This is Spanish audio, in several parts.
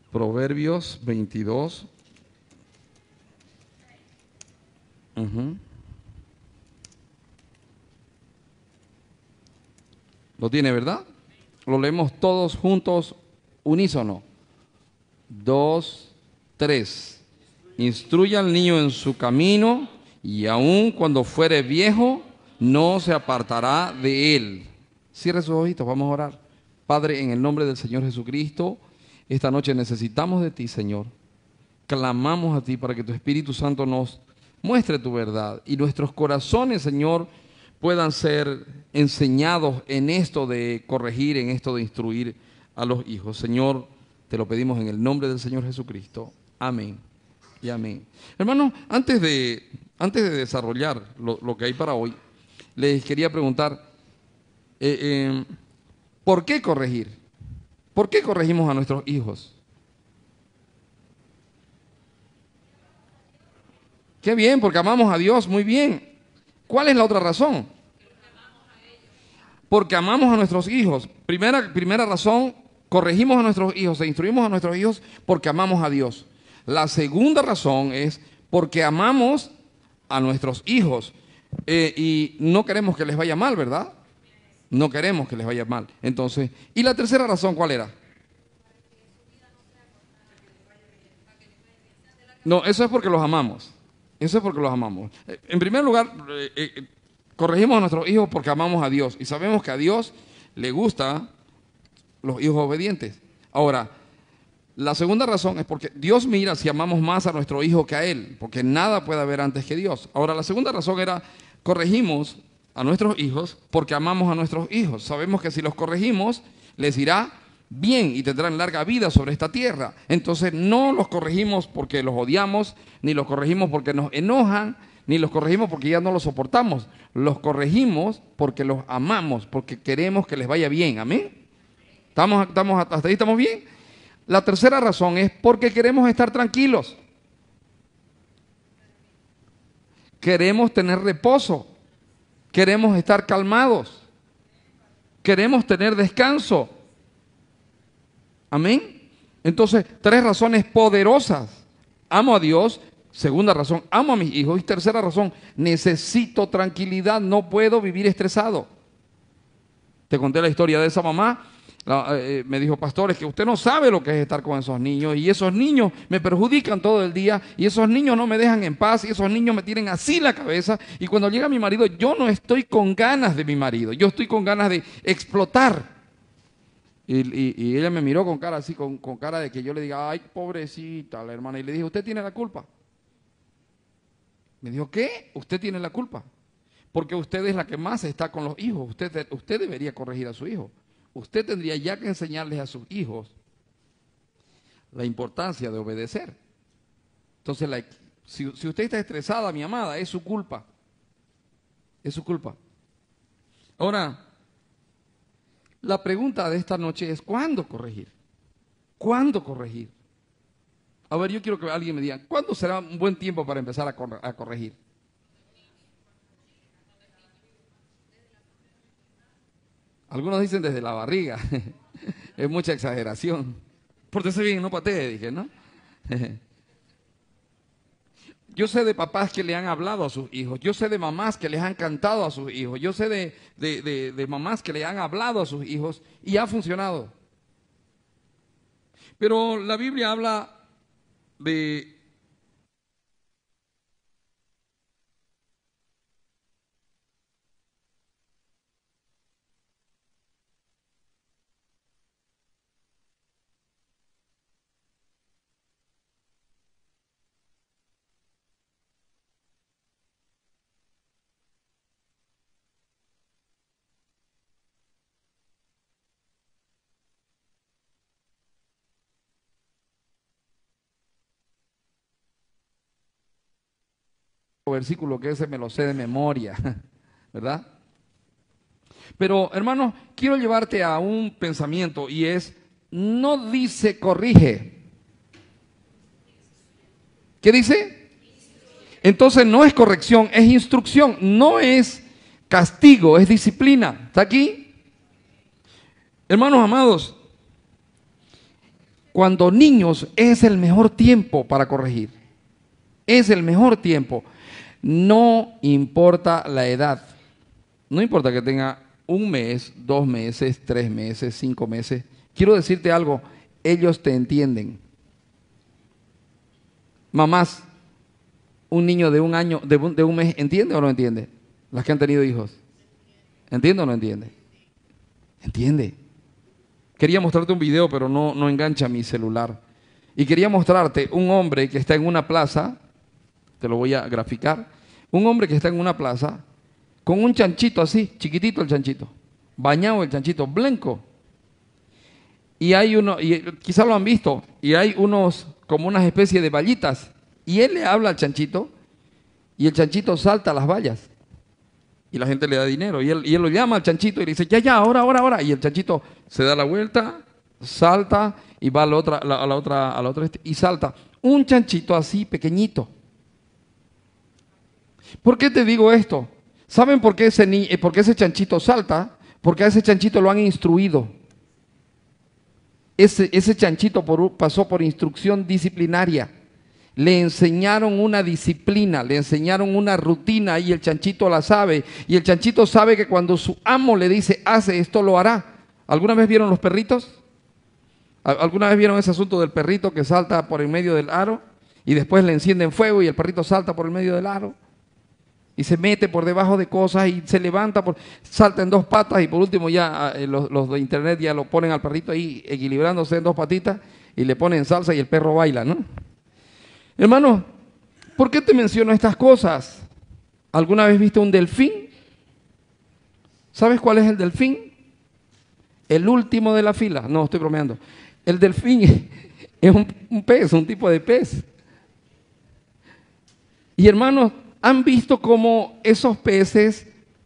Proverbios 22. Lo tiene, ¿verdad? Lo leemos todos juntos, unísono. 2, 3. Instruye al niño en su camino, y aun cuando fuere viejo, no se apartará de él. Cierre sus ojitos, vamos a orar. Padre, en el nombre del Señor Jesucristo, esta noche necesitamos de ti, Señor. Clamamos a ti para que tu Espíritu Santo nos muestre tu verdad y nuestros corazones, Señor, puedan ser enseñados en esto de corregir, en esto de instruir a los hijos. Señor, te lo pedimos en el nombre del Señor Jesucristo. Amén y amén. Hermanos, antes de desarrollar lo que hay para hoy, les quería preguntar, ¿por qué corregir? ¿Por qué corregimos a nuestros hijos? Qué bien, porque amamos a Dios, muy bien. ¿Cuál es la otra razón? Porque amamos a nuestros hijos. Primera razón, corregimos a nuestros hijos e instruimos a nuestros hijos porque amamos a Dios. La segunda razón es porque amamos a nuestros hijos y no queremos que les vaya mal, ¿verdad? No queremos que les vaya mal. Entonces, ¿y la tercera razón cuál era? No, eso es porque los amamos. Eso es porque los amamos. En primer lugar, corregimos a nuestros hijos porque amamos a Dios y sabemos que a Dios le gustan los hijos obedientes. Ahora, la segunda razón es porque Dios mira si amamos más a nuestro hijo que a Él, porque nada puede haber antes que Dios. Ahora, la segunda razón era, corregimos a nuestros hijos porque amamos a nuestros hijos. Sabemos que si los corregimos, les irá bien y tendrán larga vida sobre esta tierra. Entonces, no los corregimos porque los odiamos, ni los corregimos porque nos enojan, ni los corregimos porque ya no los soportamos. Los corregimos porque los amamos, porque queremos que les vaya bien. Amén. ¿Hasta ahí estamos bien? La tercera razón es porque queremos estar tranquilos. Queremos tener reposo. Queremos estar calmados. Queremos tener descanso. Amén. Entonces, tres razones poderosas. Amo a Dios. Segunda razón, amo a mis hijos. Y tercera razón, necesito tranquilidad. No puedo vivir estresado. Te conté la historia de esa mamá. Me dijo, pastor, es que usted no sabe lo que es estar con esos niños y esos niños me perjudican todo el día y esos niños no me dejan en paz y esos niños me tienen así la cabeza y cuando llega mi marido yo no estoy con ganas de mi marido, yo estoy con ganas de explotar. Y ella me miró con cara así, con cara de que yo le diga, ay, pobrecita la hermana, y le dije, usted tiene la culpa. Me dijo, ¿qué? Usted tiene la culpa, porque usted es la que más está con los hijos, usted debería corregir a su hijo. Usted tendría ya que enseñarles a sus hijos la importancia de obedecer. Entonces, si usted está estresada, mi amada, es su culpa. Es su culpa. Ahora, la pregunta de esta noche es, ¿cuándo corregir? ¿Cuándo corregir? A ver, yo quiero que alguien me diga, ¿cuándo será un buen tiempo para empezar a corregir? Algunos dicen desde la barriga. Es mucha exageración. Pórtese bien, no patee, dije, ¿no? Yo sé de papás que le han hablado a sus hijos. Yo sé de mamás que les han cantado a sus hijos. Yo sé de mamás que le han hablado a sus hijos y ha funcionado. Pero la Biblia habla de versículo que ese me lo sé de memoria, ¿verdad? Pero, hermano, quiero llevarte a un pensamiento y es, no dice corrige. ¿Qué dice? Entonces no es corrección, es instrucción, no es castigo, es disciplina. ¿Está aquí? Hermanos amados, Cuando niños es el mejor tiempo para corregir. Es el mejor tiempo. No importa la edad. No importa que tenga 1 mes, 2 meses, 3 meses, 5 meses. Quiero decirte algo, ellos te entienden. Mamás, un niño de 1 año, de un mes, ¿entiende o no entiende? Las que han tenido hijos. ¿Entiende o no entiende? Entiende. Quería mostrarte un video, pero no engancha mi celular. Y quería mostrarte un hombre que está en una plaza, te lo voy a graficar, un hombre que está en una plaza con un chanchito así, chiquitito el chanchito, bañado el chanchito, blanco. Y hay uno, y quizás lo han visto, y hay unos, como unas especies de vallitas, y él le habla al chanchito, y el chanchito salta a las vallas. Y la gente le da dinero, y él lo llama al chanchito y le dice, ya, ahora, y el chanchito se da la vuelta, salta, y va a la otra, y salta. Un chanchito así, pequeñito. ¿Por qué te digo esto? ¿Saben por qué ese chanchito salta? Porque a ese chanchito lo han instruido. Ese chanchito pasó por instrucción disciplinaria. Le enseñaron una disciplina, le enseñaron una rutina y el chanchito la sabe. Y el chanchito sabe que cuando su amo le dice, hace esto, lo hará. ¿Alguna vez vieron los perritos? ¿Alguna vez vieron ese asunto del perrito que salta por el medio del aro y después le encienden fuego y el perrito salta por el medio del aro? Y se mete por debajo de cosas y se levanta, salta en 2 patas y por último ya los de internet ya lo ponen al perrito ahí equilibrándose en 2 patitas y le ponen salsa y el perro baila, ¿no? Hermano, ¿por qué te menciono estas cosas? ¿Alguna vez viste un delfín? ¿Sabes cuál es el delfín? El último de la fila. No, estoy bromeando. El delfín es un pez, un tipo de pez. Y hermanos, ¿han visto cómo esos peces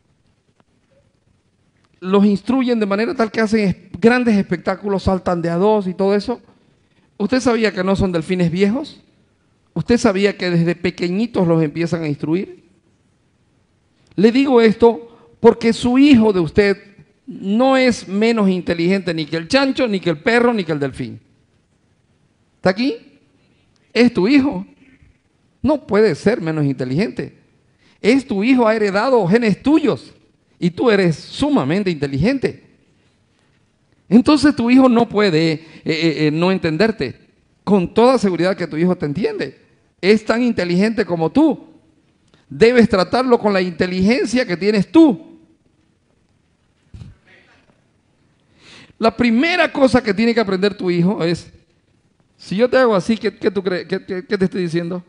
los instruyen de manera tal que hacen grandes espectáculos, saltan de a 2 y todo eso? ¿Usted sabía que no son delfines viejos? ¿Usted sabía que desde pequeñitos los empiezan a instruir? Le digo esto porque su hijo de usted no es menos inteligente ni que el chancho, ni que el perro, ni que el delfín. ¿Está aquí? Es tu hijo. No puede ser menos inteligente. Es tu hijo, ha heredado genes tuyos y tú eres sumamente inteligente. Entonces tu hijo no puede no entenderte. Con toda seguridad que tu hijo te entiende. Es tan inteligente como tú. Debes tratarlo con la inteligencia que tienes tú. La primera cosa que tiene que aprender tu hijo es, si yo te hago así, ¿qué tú crees? ¿Qué te estoy diciendo?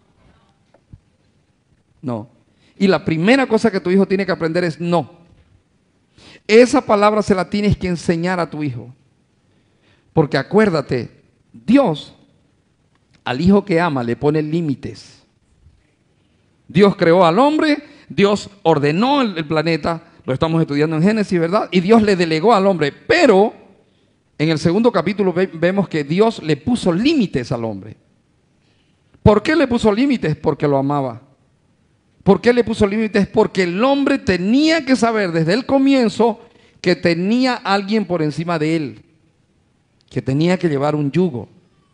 No. Y la primera cosa que tu hijo tiene que aprender es no. Esa palabra se la tienes que enseñar a tu hijo. Porque acuérdate, Dios al hijo que ama le pone límites. Dios creó al hombre, Dios ordenó el planeta, lo estamos estudiando en Génesis, ¿verdad? Y Dios le delegó al hombre, pero en el segundo capítulo vemos que Dios le puso límites al hombre. ¿Por qué le puso límites? Porque lo amaba. ¿Por qué le puso límites? Porque el hombre tenía que saber desde el comienzo que tenía alguien por encima de él, que tenía que llevar un yugo.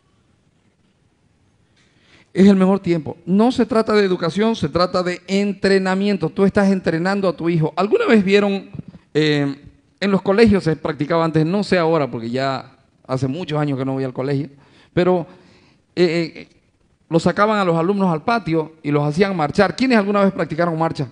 Es el mejor tiempo. No se trata de educación, se trata de entrenamiento. Tú estás entrenando a tu hijo. ¿Alguna vez vieron, en los colegios se practicaba antes, no sé ahora porque ya hace muchos años que no voy al colegio, pero los sacaban a los alumnos al patio y los hacían marchar. ¿Quiénes alguna vez practicaron marcha?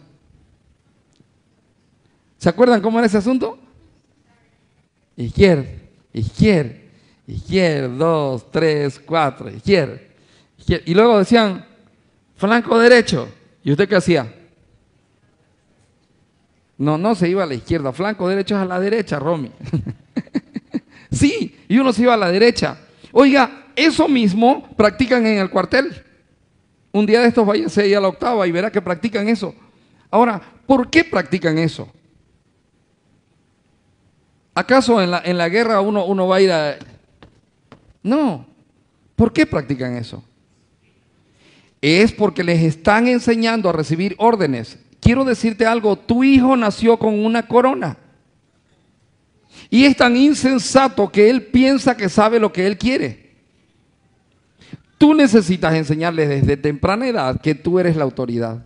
¿Se acuerdan cómo era ese asunto? Izquierda, izquierda, izquierda, 2, 3, 4, izquierda. Y luego decían, flanco derecho. ¿Y usted qué hacía? No se iba a la izquierda. Flanco derecho es a la derecha, Romy. Sí, y uno se iba a la derecha. Oiga, eso mismo practican en el cuartel. Un día de estos váyanse ahí a la octava y verá que practican eso. Ahora, ¿por qué practican eso? ¿Acaso en la guerra uno va a ir a...? No. ¿Por qué practican eso? Es porque les están enseñando a recibir órdenes. Quiero decirte algo, tu hijo nació con una corona. Y es tan insensato que él piensa que sabe lo que él quiere. Tú necesitas enseñarle desde temprana edad que tú eres la autoridad.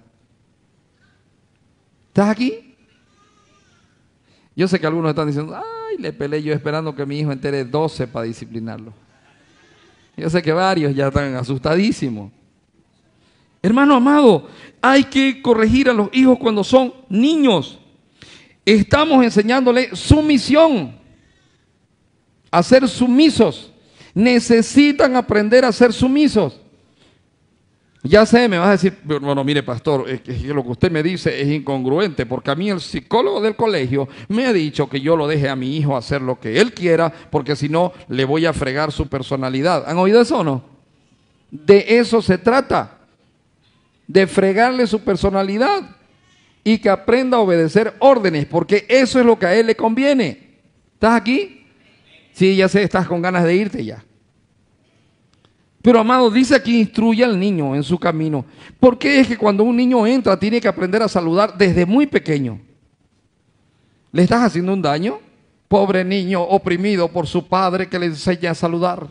¿Estás aquí? Yo sé que algunos están diciendo, ay, le peleé yo esperando que mi hijo entere 12 para disciplinarlo. Yo sé que varios ya están asustadísimos. Hermano amado, hay que corregir a los hijos cuando son niños. Estamos enseñándole sumisión, a ser sumisos. Necesitan aprender a ser sumisos. Ya sé, me vas a decir, bueno, mire pastor, es que lo que usted me dice es incongruente, porque a mí el psicólogo del colegio me ha dicho que yo lo deje a mi hijo hacer lo que él quiera, porque si no, le voy a fregar su personalidad. ¿Han oído eso o no? De eso se trata, de fregarle su personalidad y que aprenda a obedecer órdenes, porque eso es lo que a él le conviene. ¿Estás aquí? Sí, ya sé, estás con ganas de irte ya. Pero amado, dice aquí, instruye al niño en su camino. ¿Por qué es que cuando un niño entra tiene que aprender a saludar desde muy pequeño? ¿Le estás haciendo un daño? Pobre niño oprimido por su padre que le enseña a saludar.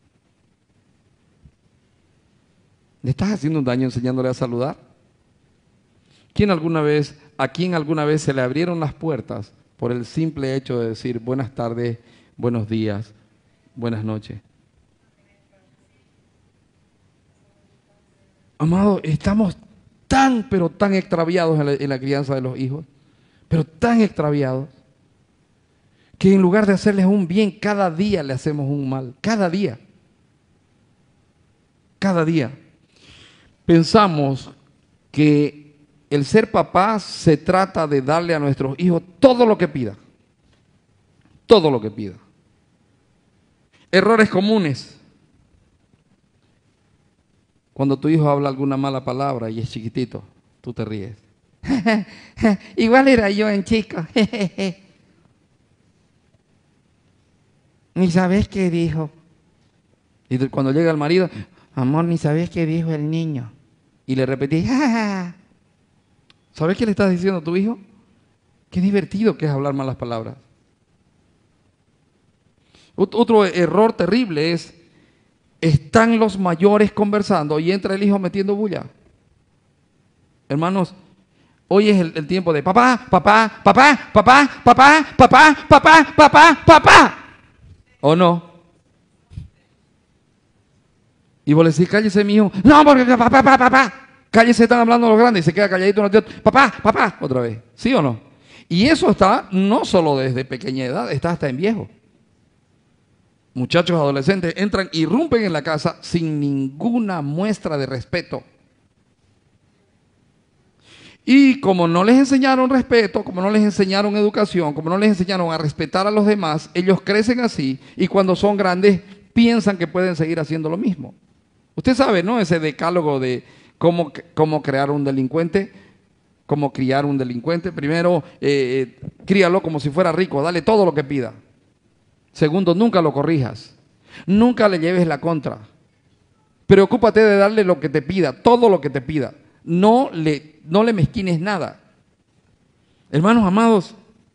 ¿Le estás haciendo un daño enseñándole a saludar? ¿A quién alguna vez se le abrieron las puertas por el simple hecho de decir buenas tardes, buenos días, buenas noches? Amado, estamos pero tan extraviados en la crianza de los hijos, pero tan extraviados, que en lugar de hacerles un bien, cada día le hacemos un mal, cada día. Cada día. Pensamos que el ser papá se trata de darle a nuestros hijos todo lo que pida. Todo lo que pida. Errores comunes. Cuando tu hijo habla alguna mala palabra y es chiquitito, tú te ríes. Igual era yo en chico. Ni sabes qué dijo. Y cuando llega el marido, amor, ni sabes qué dijo el niño. Y le repetí, ¿sabes qué le estás diciendo a tu hijo? Qué divertido que es hablar malas palabras. Otro error terrible es, están los mayores conversando y entra el hijo metiendo bulla. Hermanos, hoy es el tiempo de papá, papá, papá, papá, papá, papá, papá, papá, papá. ¿O no? Y vos le decís, cállese mi hijo. No, porque papá, papá, papá. Cállese, están hablando los grandes y se queda calladito. Papá, papá, otra vez. ¿Sí o no? Y eso está no solo desde pequeña edad, está hasta en viejo. Muchachos adolescentes entran, irrumpen en la casa sin ninguna muestra de respeto. Y como no les enseñaron respeto, como no les enseñaron educación, como no les enseñaron a respetar a los demás, ellos crecen así y cuando son grandes piensan que pueden seguir haciendo lo mismo. Usted sabe, ¿no? Ese decálogo de cómo crear un delincuente, cómo criar un delincuente. Primero, críalo como si fuera rico, dale todo lo que pida. Segundo, nunca lo corrijas, nunca le lleves la contra. Preocúpate de darle lo que te pida, todo lo que te pida. No le mezquines nada. Hermanos amados,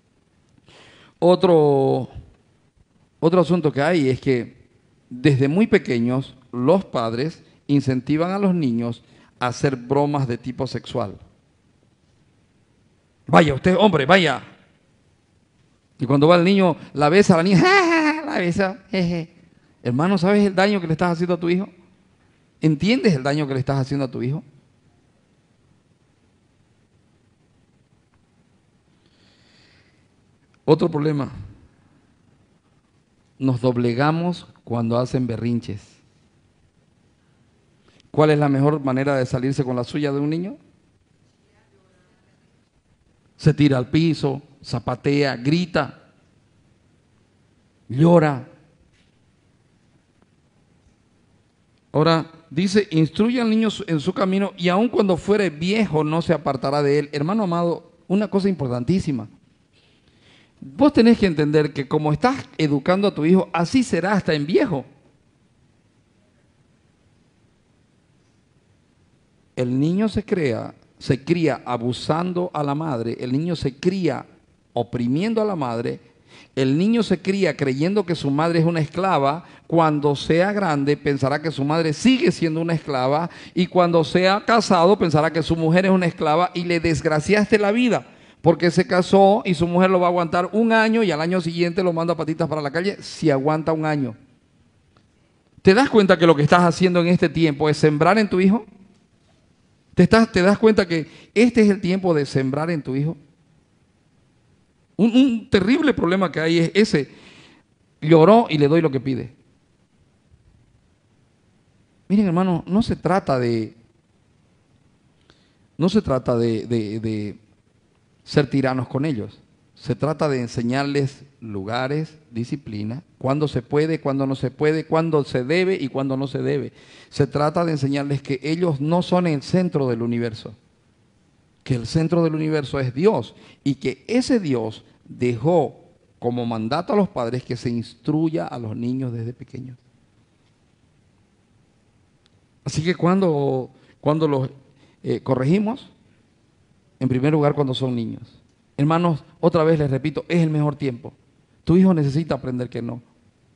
otro asunto que hay es que desde muy pequeños los padres incentivan a los niños a hacer bromas de tipo sexual. Vaya usted, hombre, vaya. Y cuando va el niño, la besa a la niña, la besa, jeje. Hermano, ¿sabes el daño que le estás haciendo a tu hijo? ¿Entiendes el daño que le estás haciendo a tu hijo? Otro problema, nos doblegamos cuando hacen berrinches. ¿Cuál es la mejor manera de salirse con la suya de un niño? Se tira al piso, zapatea, grita, llora. Ahora, dice, instruye al niño en su camino y aun cuando fuere viejo no se apartará de él. Hermano amado, una cosa importantísima. Vos tenés que entender que como estás educando a tu hijo, así será hasta en viejo. El niño se cría abusando a la madre, el niño se cría oprimiendo a la madre El niño se cría creyendo que su madre es una esclava. Cuando sea grande pensará que su madre sigue siendo una esclava, y cuando sea casado pensará que su mujer es una esclava, y le desgraciaste la vida porque se casó y su mujer lo va a aguantar un año y al año siguiente lo manda a patitas para la calle si aguanta un año. ¿Te das cuenta que lo que estás haciendo en este tiempo es sembrar en tu hijo? ¿Te das cuenta que este es el tiempo de sembrar en tu hijo? Un terrible problema que hay es ese. Lloró y le doy lo que pide. Miren, hermano, no se trata de ser tiranos con ellos. Se trata de enseñarles lugares, disciplina, cuándo se puede, cuándo no se puede, cuándo se debe y cuándo no se debe. Se trata de enseñarles que ellos no son el centro del universo, que el centro del universo es Dios, y que ese Dios dejó como mandato a los padres que se instruya a los niños desde pequeños. Así que cuando los corregimos, en primer lugar cuando son niños. Hermanos, otra vez les repito, es el mejor tiempo. Tu hijo necesita aprender que no.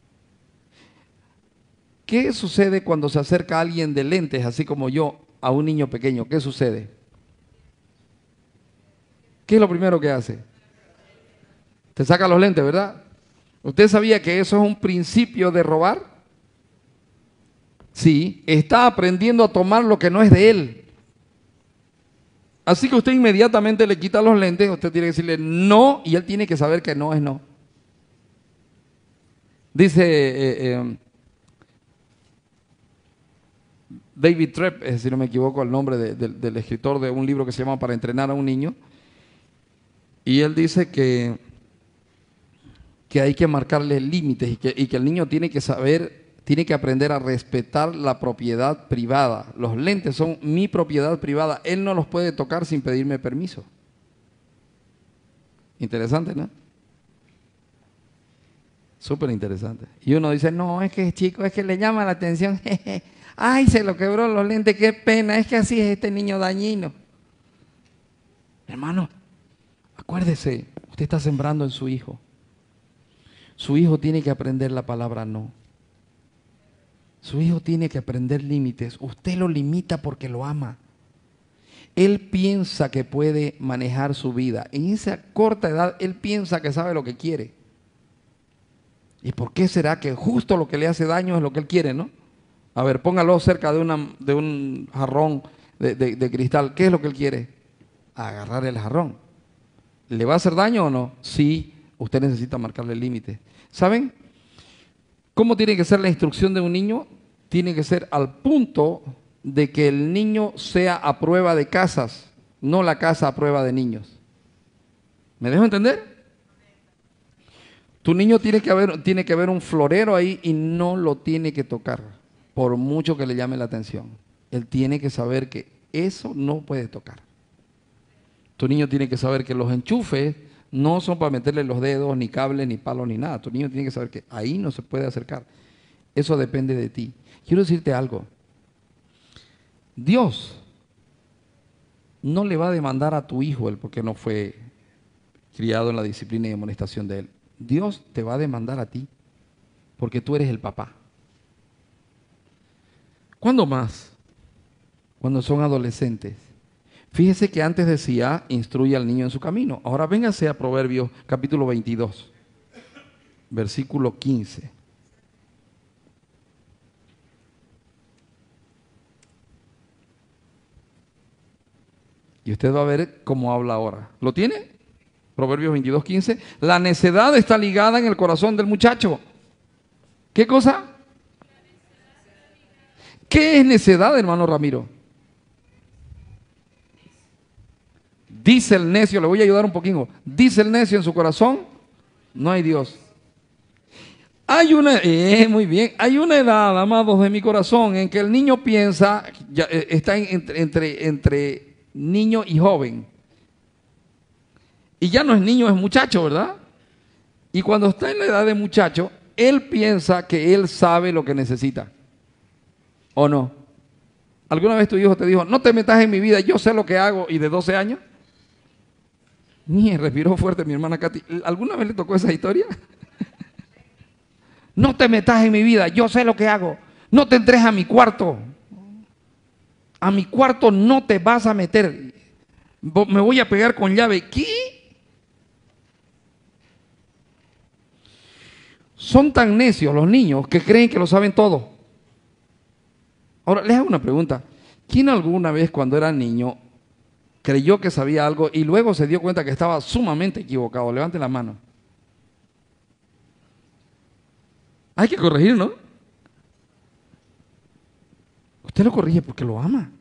¿Qué sucede cuando se acerca alguien de lentes, así como yo, a un niño pequeño? ¿Qué sucede? ¿Qué es lo primero que hace? Te saca los lentes, ¿verdad? ¿Usted sabía que eso es un principio de robar? Sí, está aprendiendo a tomar lo que no es de él. Así que usted inmediatamente le quita los lentes, usted tiene que decirle no, y él tiene que saber que no es no. Dice David Trepp, si no me equivoco el nombre del escritor de un libro que se llama Para entrenar a un niño, y él dice que hay que marcarle límites y que el niño tiene que saber, tiene que aprender a respetar la propiedad privada. Los lentes son mi propiedad privada. Él no los puede tocar sin pedirme permiso. Interesante, ¿no? Súper interesante. Y uno dice, no, es que es chico, es que le llama la atención. Ay, se lo quebró los lentes, qué pena. Es que así es este niño dañino. Hermano, acuérdese, usted está sembrando en su hijo. Su hijo tiene que aprender la palabra no. Su hijo tiene que aprender límites. Usted lo limita porque lo ama. Él piensa que puede manejar su vida. En esa corta edad, él piensa que sabe lo que quiere. ¿Y por qué será que justo lo que le hace daño es lo que él quiere, no? A ver, póngalo cerca de un jarrón de cristal. ¿Qué es lo que él quiere? Agarrar el jarrón. ¿Le va a hacer daño o no? Sí, usted necesita marcarle límites. ¿Saben cómo tiene que ser la instrucción de un niño? Tiene que ser al punto de que el niño sea a prueba de casas, no la casa a prueba de niños. ¿Me dejo entender? Tu niño tiene que ver un florero ahí y no lo tiene que tocar, por mucho que le llame la atención. Él tiene que saber que eso no puede tocar. Tu niño tiene que saber que los enchufes no son para meterle los dedos, ni cables, ni palos, ni nada. Tu niño tiene que saber que ahí no se puede acercar. Eso depende de ti. Quiero decirte algo. Dios no le va a demandar a tu hijo el porque no fue criado en la disciplina y amonestación de él. Dios te va a demandar a ti porque tú eres el papá. ¿Cuándo más? Cuando son adolescentes. Fíjese que antes decía, instruye al niño en su camino. Ahora véngase a Proverbios capítulo 22, versículo 15. Y usted va a ver cómo habla ahora. ¿Lo tiene? Proverbios 22, 15. La necedad está ligada en el corazón del muchacho. ¿Qué cosa? ¿Qué es necedad, hermano Ramiro? Dice el necio, le voy a ayudar un poquito. Dice el necio en su corazón, no hay Dios. Hay una, muy bien, hay una edad, amados de mi corazón, en que el niño piensa, está entre niño y joven. Y ya no es niño, es muchacho, ¿verdad? Y cuando está en la edad de muchacho, él piensa que él sabe lo que necesita. ¿O no? ¿Alguna vez tu hijo te dijo, no te metas en mi vida, yo sé lo que hago, y de 12 años? Ni respiró fuerte mi hermana Katy. ¿Alguna vez le tocó esa historia? No te metas en mi vida, yo sé lo que hago. No te entres a mi cuarto. A mi cuarto no te vas a meter. Me voy a pegar con llave. ¿Qué? Son tan necios los niños que creen que lo saben todo. Ahora, les hago una pregunta. ¿Quién alguna vez cuando era niño creyó que sabía algo y luego se dio cuenta que estaba sumamente equivocado? Levanten la mano. Hay que corregir, ¿no? Usted lo corrige porque lo ama.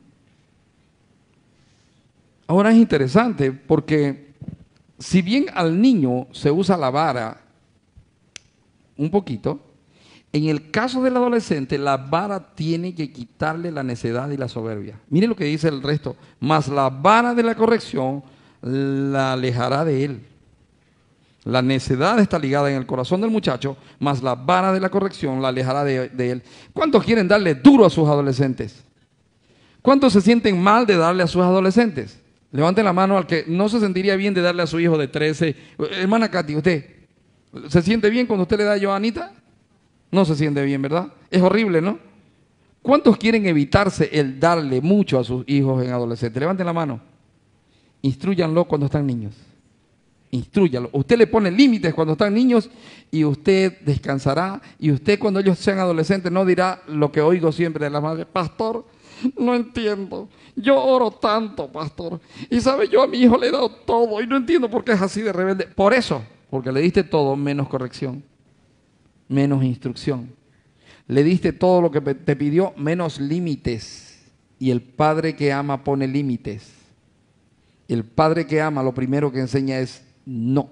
Ahora es interesante porque si bien al niño se usa la vara un poquito, en el caso del adolescente la vara tiene que quitarle la necedad y la soberbia. Mire lo que dice el resto. Mas la vara de la corrección la alejará de él. La necedad está ligada en el corazón del muchacho, mas la vara de la corrección la alejará de él. ¿Cuántos quieren darle duro a sus adolescentes? ¿Cuántos se sienten mal de darle a sus adolescentes? Levanten la mano al que no se sentiría bien de darle a su hijo de 13. Hermana Katy, ¿usted se siente bien cuando usted le da a Joanita? No se siente bien, ¿verdad? Es horrible, ¿no? ¿Cuántos quieren evitarse el darle mucho a sus hijos en adolescentes? Levanten la mano. Instrúyanlo cuando están niños. Instrúyalo. Usted le pone límites cuando están niños y usted descansará. Y usted cuando ellos sean adolescentes no dirá lo que oigo siempre de la madre. Pastor, no entiendo. Yo oro tanto, pastor. Y sabe, yo a mi hijo le he dado todo y no entiendo por qué es así de rebelde. Por eso, porque le diste todo menos corrección, menos instrucción. Le diste todo lo que te pidió menos límites. Y el padre que ama pone límites. El padre que ama lo primero que enseña es no.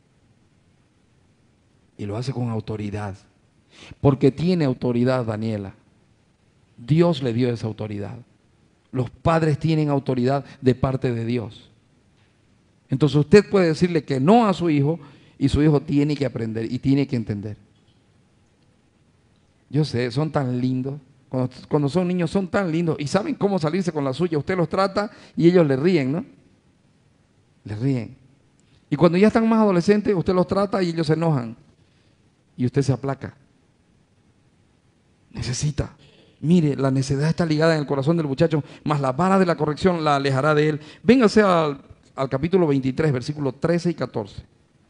Y lo hace con autoridad. Porque tiene autoridad, Daniela. Dios le dio esa autoridad. Los padres tienen autoridad de parte de Dios. Entonces usted puede decirle que no a su hijo y su hijo tiene que aprender y tiene que entender. Yo sé, son tan lindos. Cuando son niños son tan lindos y saben cómo salirse con la suya. Usted los trata y ellos le ríen, ¿no? Les ríen. Y cuando ya están más adolescentes, usted los trata y ellos se enojan. Y usted se aplaca. Necesita. Mire, la necedad está ligada en el corazón del muchacho, más la vara de la corrección la alejará de él. Véngase al capítulo 23, versículos 13 y 14.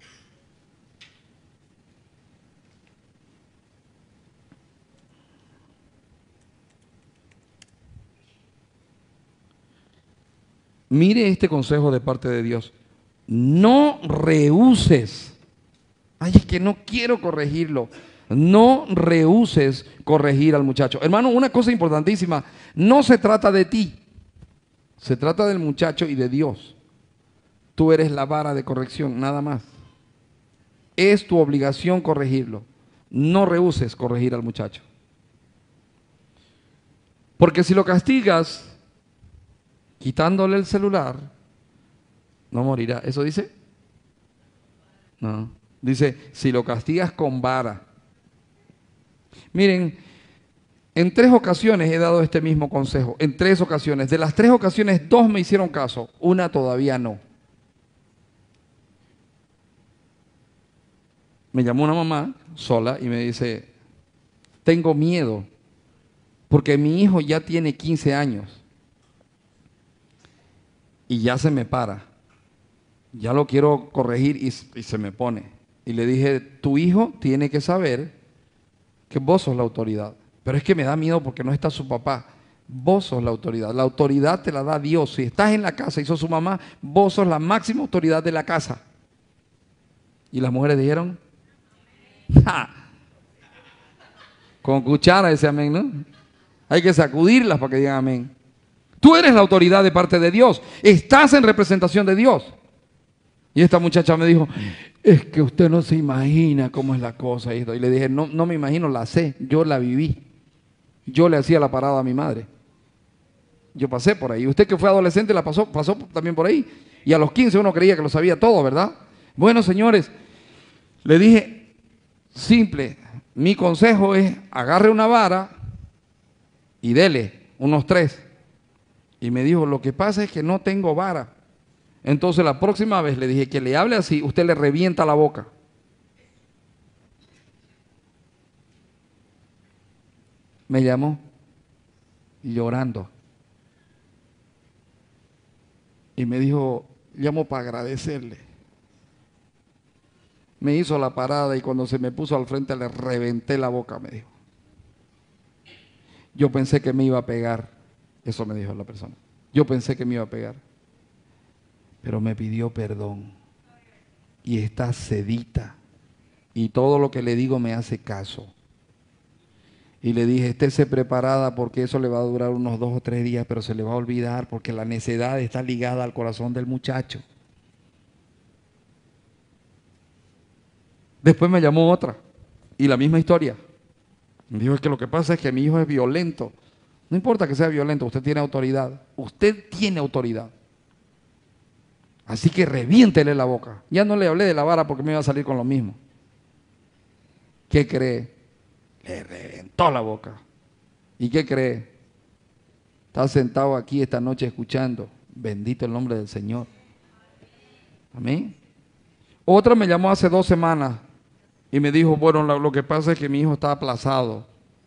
Mire este consejo de parte de Dios. No rehuses. Ay, es que no quiero corregirlo. No rehuses corregir al muchacho. Hermano, una cosa importantísima. No se trata de ti. Se trata del muchacho y de Dios. Tú eres la vara de corrección, nada más. Es tu obligación corregirlo. No rehuses corregir al muchacho. Porque si lo castigas quitándole el celular, no morirá. ¿Eso dice? No. Dice, si lo castigas con vara. Miren, en 3 ocasiones he dado este mismo consejo. En 3 ocasiones. De las 3 ocasiones, 2 me hicieron caso. Una todavía no. Me llamó una mamá sola y me dice, tengo miedo porque mi hijo ya tiene 15 años. Y ya se me para, ya lo quiero corregir y se me pone. Y le dije, tu hijo tiene que saber que vos sos la autoridad. Pero es que me da miedo porque no está su papá. Vos sos la autoridad. La autoridad te la da Dios. Si estás en la casa y sos su mamá, vos sos la máxima autoridad de la casa. Y las mujeres dijeron, ¡ja! Con cuchara ese amén, ¿no? Hay que sacudirlas para que digan amén. Tú eres la autoridad de parte de Dios. Estás en representación de Dios. Y esta muchacha me dijo, es que usted no se imagina cómo es la cosa. Y le dije, no me imagino, la sé, yo la viví. Yo le hacía la parada a mi madre. Yo pasé por ahí. Usted que fue adolescente la pasó también por ahí. Y a los 15 uno creía que lo sabía todo, ¿verdad? Bueno, señores, le dije, simple, mi consejo es, agarre una vara y dele unos 3. Y me dijo, lo que pasa es que no tengo vara. Entonces la próxima vez le dije que le hable así, usted le revienta la boca. Me llamó llorando y me dijo, llamo para agradecerle. Me hizo la parada y cuando se me puso al frente le reventé la boca, me dijo. Yo pensé que me iba a pegar, eso me dijo la persona. Yo pensé que me iba a pegar, pero me pidió perdón y está sedita y todo lo que le digo me hace caso. Y le dije, estése preparada porque eso le va a durar unos 2 o 3 días, pero se le va a olvidar porque la necedad está ligada al corazón del muchacho. Después me llamó otra y la misma historia. Me dijo, es que lo que pasa es que mi hijo es violento. No importa que sea violento, usted tiene autoridad. Usted tiene autoridad. Así que reviéntele la boca. Ya no le hablé de la vara porque me iba a salir con lo mismo. ¿Qué cree? Le reventó la boca. ¿Y qué cree? Está sentado aquí esta noche escuchando. Bendito el nombre del Señor. Amén. Otra me llamó hace 2 semanas y me dijo, bueno, lo que pasa es que mi hijo está aplazado.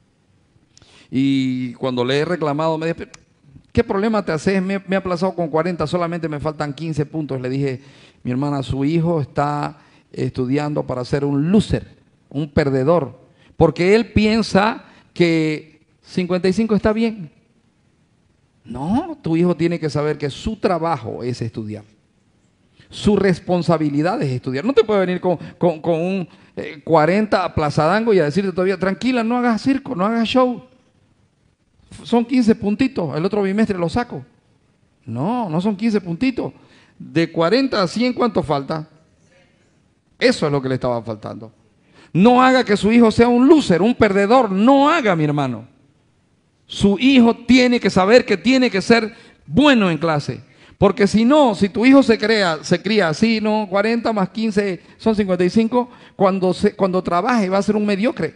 Y cuando le he reclamado, me dijo, ¿qué problema te haces? Me he aplazado con 40, solamente me faltan 15 puntos. Le dije, mi hermana, su hijo está estudiando para ser un loser, un perdedor. Porque él piensa que 55 está bien. No, tu hijo tiene que saber que su trabajo es estudiar. Su responsabilidad es estudiar. No te puede venir con un 40 aplazadango y a decirte todavía, tranquila, no hagas circo, no hagas show. Son 15 puntitos, el otro bimestre lo saco. No, no son 15 puntitos. De 40 a 100, ¿cuánto falta? Eso es lo que le estaba faltando. No haga que su hijo sea un loser, un perdedor. No haga, mi hermano. Su hijo tiene que saber que tiene que ser bueno en clase. Porque si no, si tu hijo se cría así, no, 40 más 15 son 55, cuando trabaje va a ser un mediocre.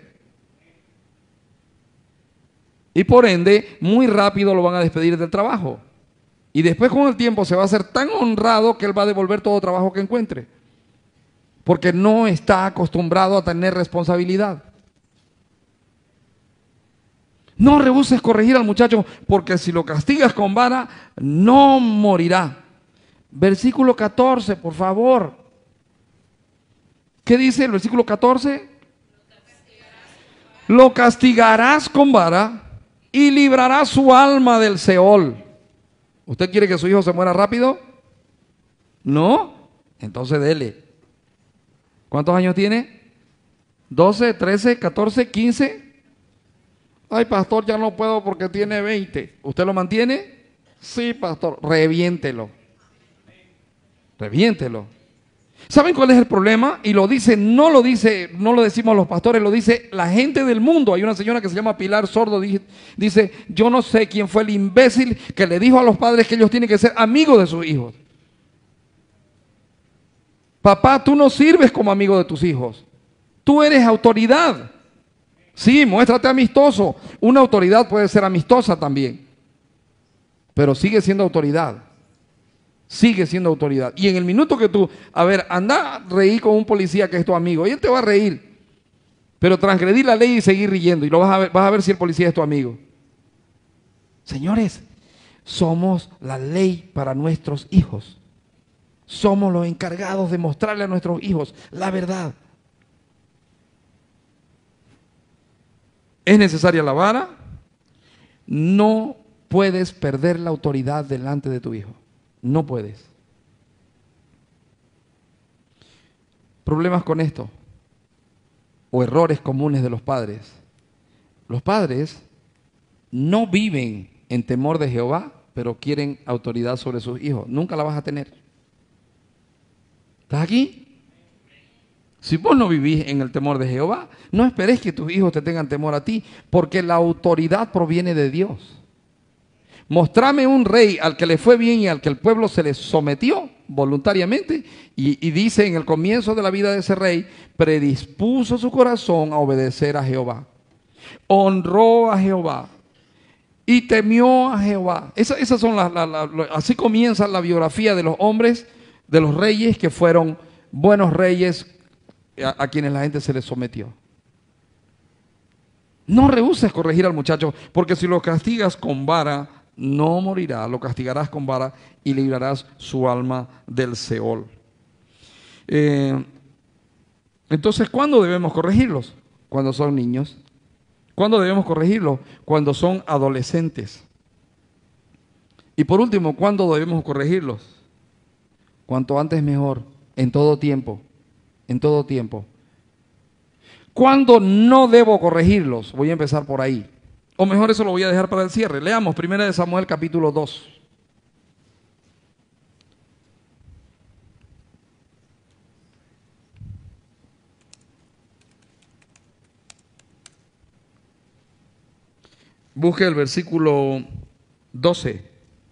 Y por ende, muy rápido lo van a despedir del trabajo. Y después con el tiempo se va a hacer tan honrado que él va a devolver todo trabajo que encuentre. Porque no está acostumbrado a tener responsabilidad. No rehuses corregir al muchacho, porque si lo castigas con vara, no morirá. Versículo 14, por favor. ¿Qué dice el versículo 14? Lo castigarás con vara y librarás su alma del Seol. ¿Usted quiere que su hijo se muera rápido? ¿No? Entonces dele. ¿Cuántos años tiene? 12, 13, 14, 15. Ay, pastor, ya no puedo porque tiene 20. ¿Usted lo mantiene? Sí, pastor. Reviéntelo. Reviéntelo. ¿Saben cuál es el problema? Y lo dice, no lo decimos los pastores, lo dice la gente del mundo. Hay una señora que se llama Pilar Sordo, dice, yo no sé quién fue el imbécil que le dijo a los padres que ellos tienen que ser amigos de sus hijos. Papá, tú no sirves como amigo de tus hijos. Tú eres autoridad. Sí, muéstrate amistoso. Una autoridad puede ser amistosa también. Pero sigue siendo autoridad. Sigue siendo autoridad. Y en el minuto que tú, anda a reír con un policía que es tu amigo, y él te va a reír. Pero transgredir la ley y seguir riendo. Y lo vas a ver si el policía es tu amigo. Señores, somos la ley para nuestros hijos. Somos los encargados de mostrarle a nuestros hijos la verdad. ¿Es necesaria la vara? No puedes perder la autoridad delante de tu hijo. No puedes. Problemas con esto o errores comunes de los padres. Los padres no viven en temor de Jehová, pero quieren autoridad sobre sus hijos. Nunca la vas a tener. ¿Estás aquí? Si vos no vivís en el temor de Jehová, no esperes que tus hijos te tengan temor a ti, porque la autoridad proviene de Dios. Mostrame un rey al que le fue bien y al que el pueblo se le sometió voluntariamente, y dice en el comienzo de la vida de ese rey, predispuso su corazón a obedecer a Jehová, honró a Jehová y temió a Jehová. Esas son así comienza la biografía de los hombres, de los reyes que fueron buenos reyes a quienes la gente se les sometió. No rehuses corregir al muchacho, porque si lo castigas con vara, no morirá, lo castigarás con vara y librarás su alma del Seol. Entonces, ¿cuándo debemos corregirlos? Cuando son niños. ¿Cuándo debemos corregirlos? Cuando son adolescentes. Y por último, ¿cuándo debemos corregirlos? Cuanto antes mejor, en todo tiempo, en todo tiempo. ¿Cuándo no debo corregirlos? Voy a empezar por ahí. O mejor, eso lo voy a dejar para el cierre. Leamos 1 Samuel capítulo 2. Busque el versículo 12.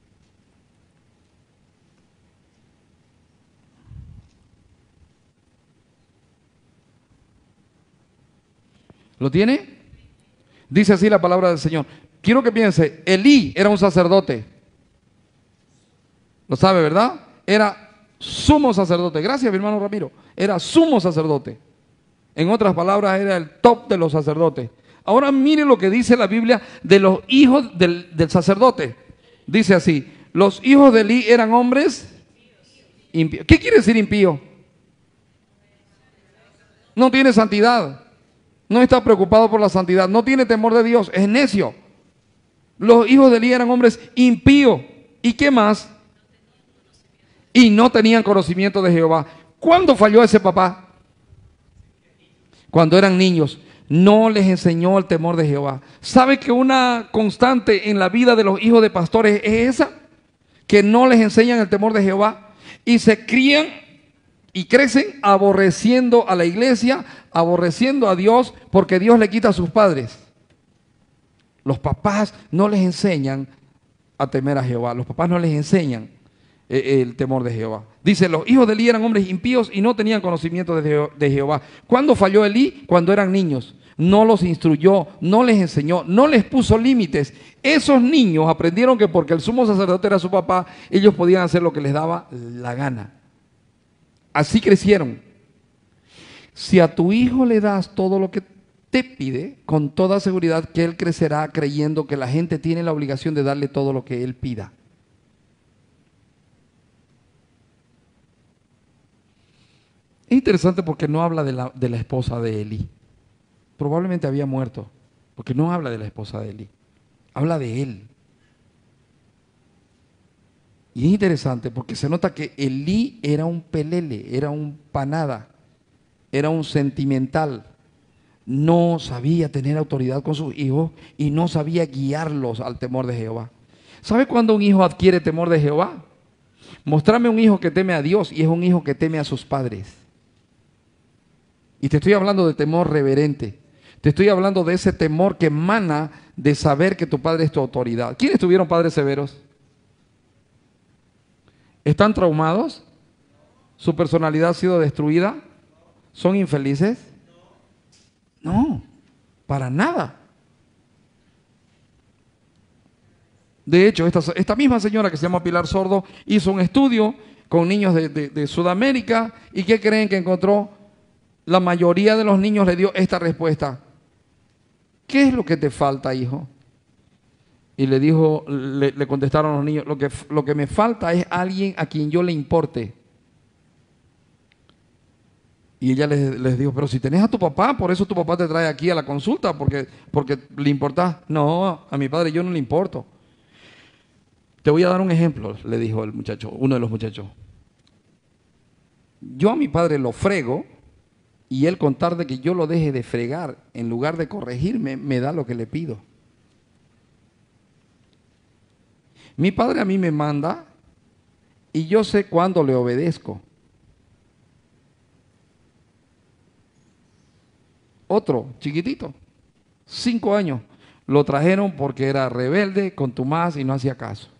¿Lo tiene? Dice así la palabra del Señor. Quiero que piense, Elí era un sacerdote. Lo sabe, ¿verdad? Era sumo sacerdote. Gracias, mi hermano Ramiro. Era sumo sacerdote. En otras palabras, era el top de los sacerdotes. Ahora mire lo que dice la Biblia de los hijos del sacerdote. Dice así, los hijos de Elí eran hombres impíos. ¿Qué quiere decir impío? No tiene santidad. No está preocupado por la santidad. No tiene temor de Dios. Es necio. Los hijos de Elí eran hombres impíos. ¿Y qué más? Y no tenían conocimiento de Jehová. ¿Cuándo falló ese papá? Cuando eran niños. No les enseñó el temor de Jehová. ¿Sabe que una constante en la vida de los hijos de pastores es esa? Que no les enseñan el temor de Jehová y se crían y crecen aborreciendo a la iglesia, aborreciendo a Dios, porque Dios le quita a sus padres. Los papás no les enseñan a temer a Jehová. Los papás no les enseñan el temor de Jehová. Dice, los hijos de Elí eran hombres impíos y no tenían conocimiento de Jehová. ¿Cuándo falló Elí? Cuando eran niños. No los instruyó, no les enseñó, no les puso límites. Esos niños aprendieron que porque el sumo sacerdote era su papá, ellos podían hacer lo que les daba la gana. Así crecieron. Si a tu hijo le das todo lo que te pide, con toda seguridad que él crecerá creyendo que la gente tiene la obligación de darle todo lo que él pida. Es interesante porque no habla de la esposa de Elí. Probablemente había muerto, porque no habla de la esposa de Elí. Habla de él. Y es interesante porque se nota que Elí era un pelele, era un panada, era un sentimental. No sabía tener autoridad con sus hijos y no sabía guiarlos al temor de Jehová. ¿Sabe cuándo un hijo adquiere temor de Jehová? Mostrame un hijo que teme a Dios y es un hijo que teme a sus padres. Y te estoy hablando de temor reverente. Te estoy hablando de ese temor que emana de saber que tu padre es tu autoridad. ¿Quiénes tuvieron padres severos? ¿Están traumados? ¿Su personalidad ha sido destruida? ¿Son infelices? No, para nada. De hecho, esta misma señora que se llama Pilar Sordo hizo un estudio con niños de Sudamérica y ¿qué creen que encontró? La mayoría de los niños le dio esta respuesta. ¿Qué es lo que te falta, hijo? Y le contestaron los niños, lo que me falta es alguien a quien yo le importe. Y ella les dijo, pero si tenés a tu papá, por eso tu papá te trae aquí a la consulta, porque le importás. No, a mi padre yo no le importo. Te voy a dar un ejemplo, le dijo el muchacho, uno de los muchachos. Yo a mi padre lo frego y él, con tal de que yo lo deje de fregar, en lugar de corregirme, me da lo que le pido. Mi padre a mí me manda y yo sé cuándo le obedezco. Otro, chiquitito, 5 años, lo trajeron porque era rebelde, contumaz y no hacía caso.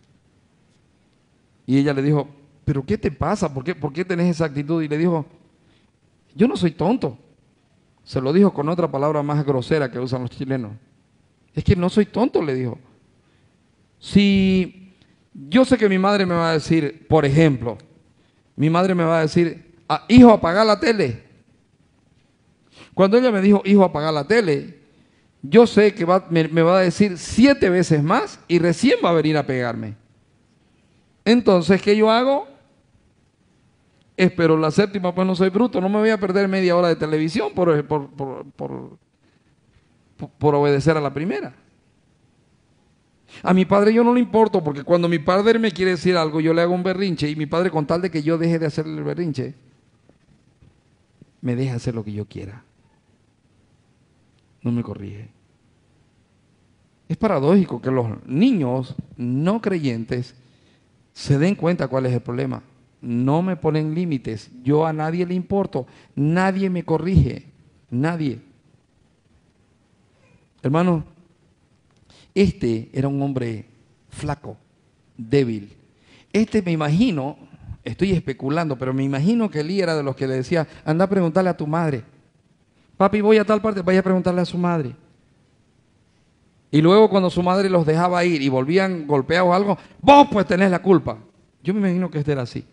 Y ella le dijo, ¿pero qué te pasa? ¿Por qué tenés esa actitud? Y le dijo, yo no soy tonto. Se lo dijo con otra palabra más grosera que usan los chilenos. Es que no soy tonto, le dijo. Si yo sé que mi madre me va a decir, por ejemplo, mi madre me va a decir, "Ah, hijo, apaga la tele". Cuando ella me dijo, hijo, apaga la tele, yo sé que me va a decir 7 veces más y recién va a venir a pegarme. Entonces, ¿qué yo hago? Espero la séptima, pues no soy bruto, no me voy a perder media hora de televisión por obedecer a la primera. A mi padre yo no le importo, porque cuando mi padre me quiere decir algo, yo le hago un berrinche, y mi padre, con tal de que yo deje de hacerle el berrinche, me deja hacer lo que yo quiera. No me corrige. Es paradójico que los niños no creyentes se den cuenta cuál es el problema. No me ponen límites, yo a nadie le importo, nadie me corrige, nadie. Hermano, este era un hombre flaco, débil. Este, me imagino, estoy especulando, pero me imagino que Elí era de los que le decía, anda a preguntarle a tu madre. Papi, voy a tal parte, vaya a preguntarle a su madre. Y luego, cuando su madre los dejaba ir y volvían golpeados o algo, vos pues tenés la culpa. Yo me imagino que este era así.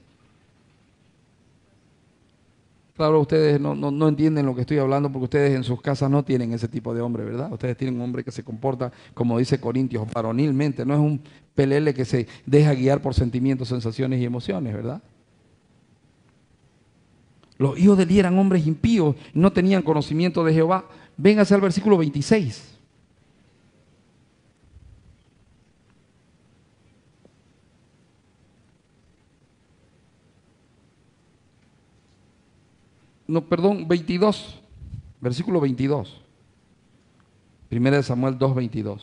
Claro, ustedes no entienden lo que estoy hablando, porque ustedes en sus casas no tienen ese tipo de hombre, ¿verdad? Ustedes tienen un hombre que se comporta, como dice Corintios, varonilmente. No es un pelele que se deja guiar por sentimientos, sensaciones y emociones, ¿verdad? Los hijos de Elí eran hombres impíos, no tenían conocimiento de Jehová. Véngase al versículo 26. No, perdón, 22, versículo 22. Primera de Samuel 2:22.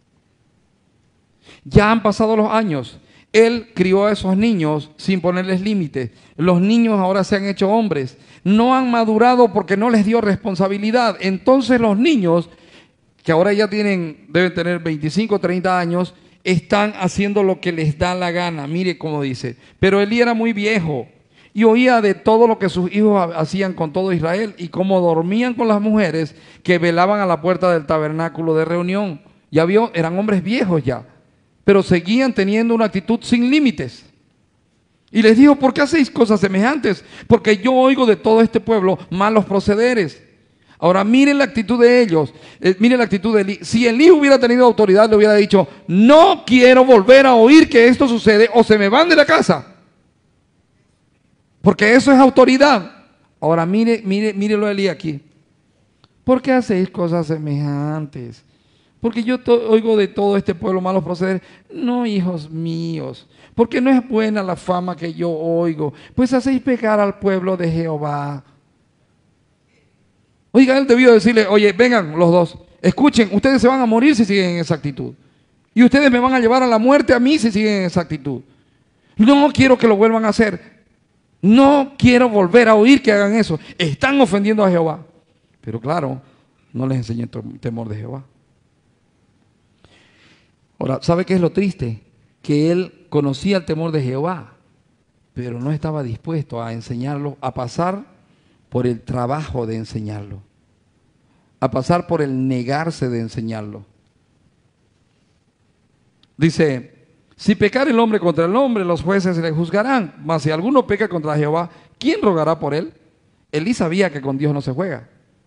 Ya han pasado los años. Él crió a esos niños sin ponerles límites. Los niños ahora se han hecho hombres. No han madurado porque no les dio responsabilidad. Entonces los niños, que ahora ya deben tener 25 o 30 años, están haciendo lo que les da la gana. Mire cómo dice. Pero Elí era muy viejo y oía de todo lo que sus hijos hacían con todo Israel, y cómo dormían con las mujeres que velaban a la puerta del tabernáculo de reunión. Ya vio, eran hombres viejos ya, pero seguían teniendo una actitud sin límites. Y les dijo, ¿por qué hacéis cosas semejantes? Porque yo oigo de todo este pueblo malos procederes. Ahora miren la actitud de ellos, miren la actitud de Elí. Si Elí hubiera tenido autoridad, le hubiera dicho, no quiero volver a oír que esto sucede, o se me van de la casa. Porque eso es autoridad. Ahora mírelo a Elí aquí. ¿Por qué hacéis cosas semejantes? Porque yo oigo de todo este pueblo malos proceder. No, hijos míos, porque no es buena la fama que yo oigo, pues hacéis pecar al pueblo de Jehová. Oiga, él debió decirle, oye, vengan los dos, escuchen, ustedes se van a morir si siguen en esa actitud. Y ustedes me van a llevar a la muerte a mí si siguen en esa actitud. No quiero que lo vuelvan a hacer. No quiero volver a oír que hagan eso. Están ofendiendo a Jehová. Pero claro, no les enseñé temor de Jehová. Ahora, ¿sabe qué es lo triste? Que él conocía el temor de Jehová, pero no estaba dispuesto a enseñarlo, a pasar por el trabajo de enseñarlo, a pasar por el negarse de enseñarlo. Dice, si pecar el hombre contra el hombre, los jueces le juzgarán. Mas si alguno peca contra Jehová, ¿quién rogará por él? Elí sabía que con Dios no se juega,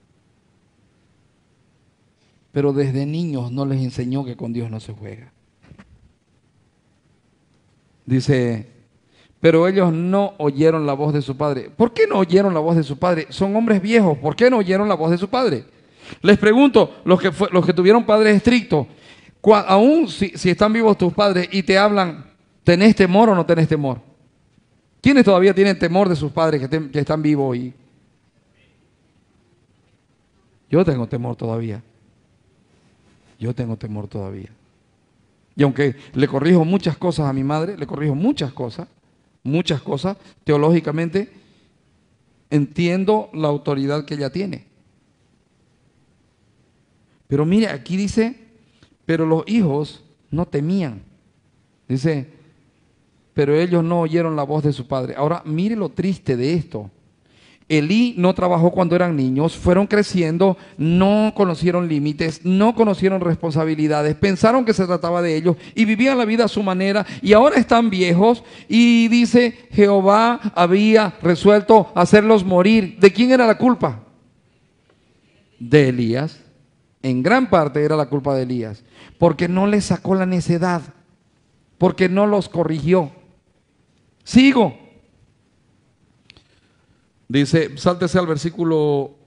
pero desde niños no les enseñó que con Dios no se juega. Dice, pero ellos no oyeron la voz de su padre. ¿Por qué no oyeron la voz de su padre? Son hombres viejos, ¿por qué no oyeron la voz de su padre? Les pregunto, los que tuvieron padres estrictos, aún si están vivos tus padres y te hablan, ¿tenés temor o no tenés temor? ¿Quiénes todavía tienen temor de sus padres que están vivos hoy? Yo tengo temor todavía. Yo tengo temor todavía. Y aunque le corrijo muchas cosas a mi madre, le corrijo muchas cosas, teológicamente, entiendo la autoridad que ella tiene. Pero mire, aquí dice, pero los hijos no temían. Dice, pero ellos no oyeron la voz de su padre. Ahora, mire lo triste de esto, Elí no trabajó cuando eran niños, fueron creciendo, no conocieron límites, no conocieron responsabilidades, pensaron que se trataba de ellos y vivían la vida a su manera y ahora están viejos y dice, Jehová había resuelto hacerlos morir. ¿De quién era la culpa? De Elías. En gran parte era la culpa de Elías, porque no les sacó la necedad, porque no los corrigió. Sigo. Dice, sáltese al versículo,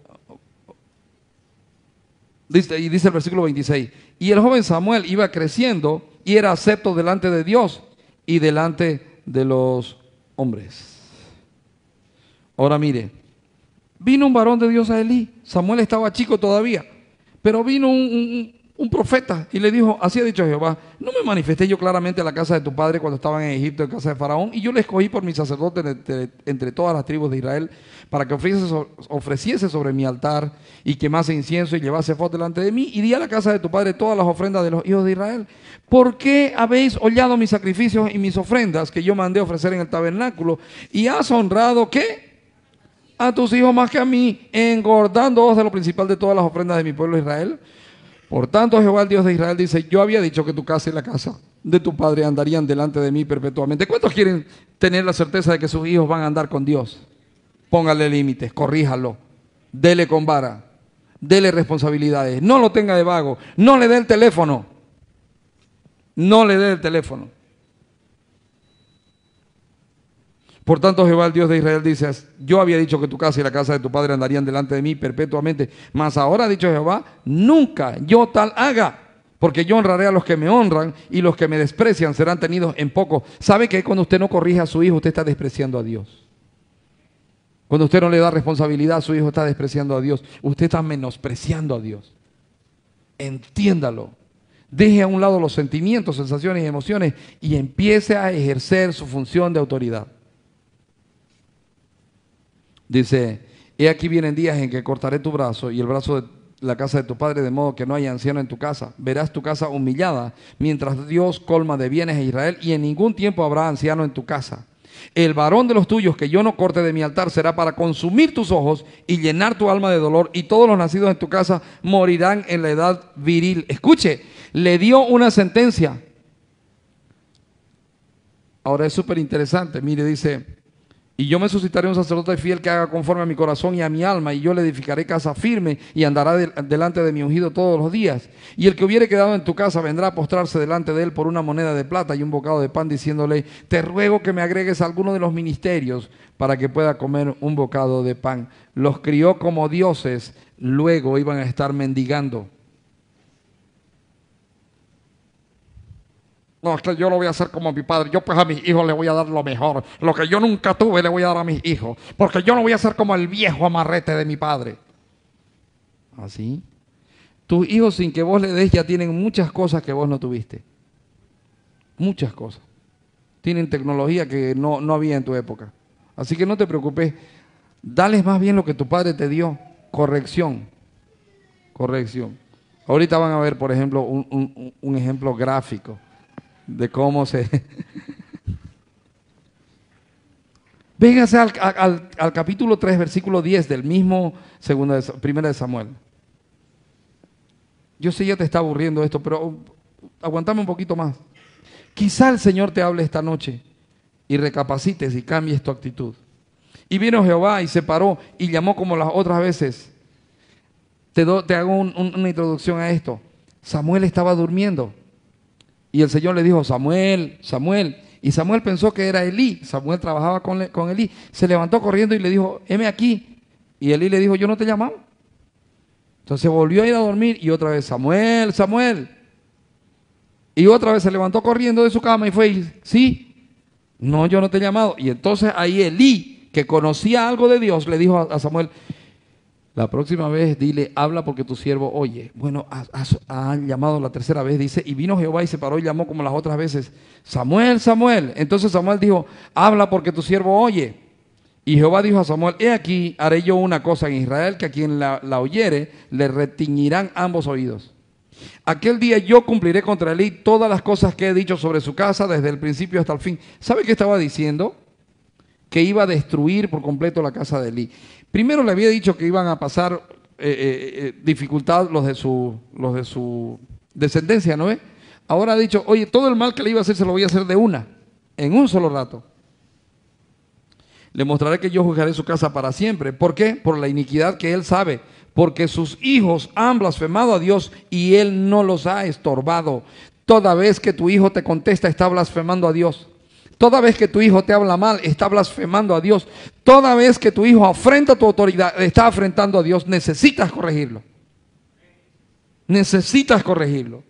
dice el versículo 26, y el joven Samuel iba creciendo y era acepto delante de Dios y delante de los hombres. Ahora mire, vino un varón de Dios a Elí, Samuel estaba chico todavía, pero vino un profeta y le dijo, así ha dicho Jehová, no me manifesté yo claramente a la casa de tu padre cuando estaban en Egipto, en casa de Faraón, y yo le escogí por mi sacerdote entre todas las tribus de Israel, para que ofreciese sobre mi altar y quemase incienso y llevase fuego delante de mí, y di a la casa de tu padre todas las ofrendas de los hijos de Israel. ¿Por qué habéis hollado mis sacrificios y mis ofrendas que yo mandé ofrecer en el tabernáculo? Y has honrado, ¿qué? A tus hijos más que a mí, engordándoos de lo principal de todas las ofrendas de mi pueblo Israel. Por tanto, Jehová, el Dios de Israel, dice, yo había dicho que tu casa y la casa de tu padre andarían delante de mí perpetuamente. ¿Cuántos quieren tener la certeza de que sus hijos van a andar con Dios? Póngale límites, corríjalo, dele con vara, dele responsabilidades, no lo tenga de vago, no le dé el teléfono, no le dé el teléfono. Por tanto, Jehová, el Dios de Israel, dice, yo había dicho que tu casa y la casa de tu padre andarían delante de mí perpetuamente, mas ahora ha dicho Jehová, nunca yo tal haga, porque yo honraré a los que me honran y los que me desprecian serán tenidos en poco. ¿Sabe que cuando usted no corrige a su hijo, usted está despreciando a Dios? Cuando usted no le da responsabilidad a su hijo, está despreciando a Dios. Usted está menospreciando a Dios. Entiéndalo. Deje a un lado los sentimientos, sensaciones y emociones y empiece a ejercer su función de autoridad. Dice, he aquí vienen días en que cortaré tu brazo y el brazo de la casa de tu padre, de modo que no haya anciano en tu casa. Verás tu casa humillada, mientras Dios colma de bienes a Israel, y en ningún tiempo habrá anciano en tu casa. El varón de los tuyos que yo no corte de mi altar será para consumir tus ojos y llenar tu alma de dolor, y todos los nacidos en tu casa morirán en la edad viril. Escuche, le dio una sentencia. Ahora es súper interesante, mire, dice, y yo me suscitaré un sacerdote fiel que haga conforme a mi corazón y a mi alma, y yo le edificaré casa firme y andará delante de mi ungido todos los días. Y el que hubiere quedado en tu casa vendrá a postrarse delante de él por una moneda de plata y un bocado de pan, diciéndole, te ruego que me agregues a alguno de los ministerios para que pueda comer un bocado de pan. Los crió como dioses, luego iban a estar mendigando. No, es que yo lo voy a hacer como mi padre. Yo pues a mis hijos les voy a dar lo mejor. Lo que yo nunca tuve le voy a dar a mis hijos. Porque yo no voy a ser como el viejo amarrete de mi padre. ¿Así? Tus hijos sin que vos le des ya tienen muchas cosas que vos no tuviste. Muchas cosas. Tienen tecnología que no había en tu época. Así que no te preocupes. Dales más bien lo que tu padre te dio. Corrección. Corrección. Ahorita van a ver, por ejemplo, un ejemplo gráfico de cómo se... Véngase al capítulo 3, versículo 10 del mismo primera de Samuel. Yo sé ya te está aburriendo esto, pero aguantame un poquito más. Quizá el Señor te hable esta noche y recapacites y cambies tu actitud. Y vino Jehová y se paró y llamó como las otras veces. Te hago una introducción a esto. Samuel estaba durmiendo. Y el Señor le dijo, Samuel, Samuel. Y Samuel pensó que era Elí. Samuel trabajaba con Elí. Se levantó corriendo y le dijo, heme aquí. Y Elí le dijo, yo no te llamaba. Entonces volvió a ir a dormir y otra vez, Samuel, Samuel. Y otra vez se levantó corriendo de su cama y fue, y, sí, no, yo no te he llamado. Y entonces ahí Elí, que conocía algo de Dios, le dijo a Samuel, la próxima vez dile, habla porque tu siervo oye. Bueno, ha llamado la tercera vez, dice, y vino Jehová y se paró y llamó como las otras veces, Samuel, Samuel. Entonces Samuel dijo, habla porque tu siervo oye. Y Jehová dijo a Samuel, he aquí, haré yo una cosa en Israel, que a quien la oyere, le retiñirán ambos oídos. Aquel día yo cumpliré contra Elí todas las cosas que he dicho sobre su casa, desde el principio hasta el fin. ¿Sabe qué estaba diciendo? Que iba a destruir por completo la casa de Elí. Primero le había dicho que iban a pasar dificultad los de su descendencia, ¿no ve? Ahora ha dicho, oye, todo el mal que le iba a hacer se lo voy a hacer de una, en un solo rato. Le mostraré que yo juzgaré su casa para siempre. ¿Por qué? Por la iniquidad que él sabe. Porque sus hijos han blasfemado a Dios y él no los ha estorbado. Toda vez que tu hijo te contesta, está blasfemando a Dios. Toda vez que tu hijo te habla mal, está blasfemando a Dios. Toda vez que tu hijo afrenta tu autoridad, está afrentando a Dios. Necesitas corregirlo. Necesitas corregirlo.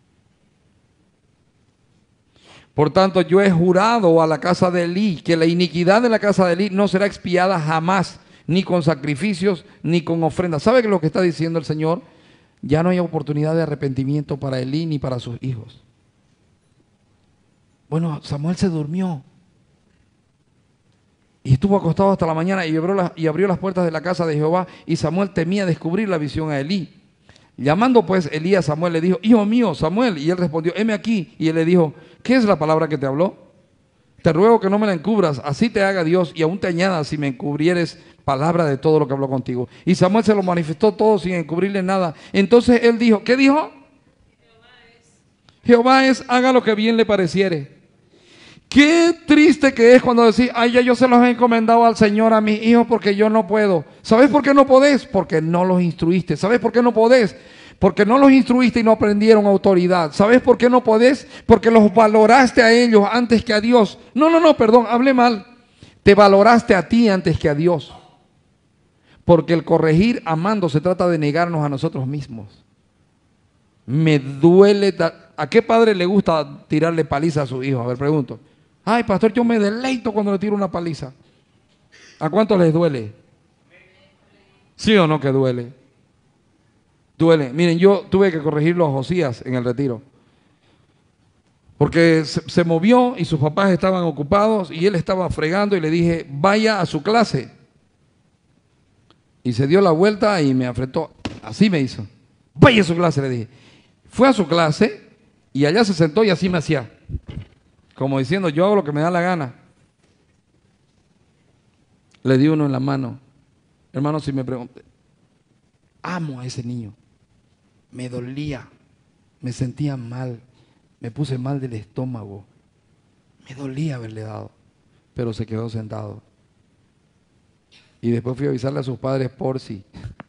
Por tanto, yo he jurado a la casa de Elí que la iniquidad de la casa de Elí no será expiada jamás, ni con sacrificios, ni con ofrendas. ¿Sabe lo que está diciendo el Señor? Ya no hay oportunidad de arrepentimiento para Elí ni para sus hijos. Bueno, Samuel se durmió y estuvo acostado hasta la mañana y abrió las puertas de la casa de Jehová, y Samuel temía descubrir la visión a Elí. Llamando pues Elí a Samuel, le dijo, hijo mío, Samuel. Y él respondió, heme aquí. Y él le dijo, ¿qué es la palabra que te habló? Te ruego que no me la encubras, así te haga Dios, y aún te añada si me encubrieres palabra de todo lo que habló contigo. Y Samuel se lo manifestó todo sin encubrirle nada. Entonces él dijo, ¿qué dijo? Jehová es, haga lo que bien le pareciere. Qué triste que es cuando decís, ay, ya yo se los he encomendado al Señor a mis hijos porque yo no puedo. ¿Sabes por qué no podés? Porque no los instruiste. ¿Sabes por qué no podés? Porque no los instruiste y no aprendieron autoridad. ¿Sabes por qué no podés? Porque los valoraste a ellos antes que a Dios. No, perdón, hablé mal. Te valoraste a ti antes que a Dios. Porque el corregir amando se trata de negarnos a nosotros mismos. Me duele. ¿A qué padre le gusta tirarle paliza a su hijo? A ver, pregunto. Ay, pastor, yo me deleito cuando le tiro una paliza. ¿A cuánto les duele? ¿Sí o no que duele? Duele. Miren, yo tuve que corregirlo a Josías en el retiro. Porque se movió y sus papás estaban ocupados y él estaba fregando, y le dije, vaya a su clase. Y se dio la vuelta y me afrentó. Así me hizo. Vaya a su clase, le dije. Fue a su clase y allá se sentó y así me hacía. Como diciendo, yo hago lo que me da la gana. Le di uno en la mano. Hermano, si me pregunté, amo a ese niño. Me dolía, me sentía mal, me puse mal del estómago. Me dolía haberle dado, pero se quedó sentado. Y después fui a avisarle a sus padres por sí.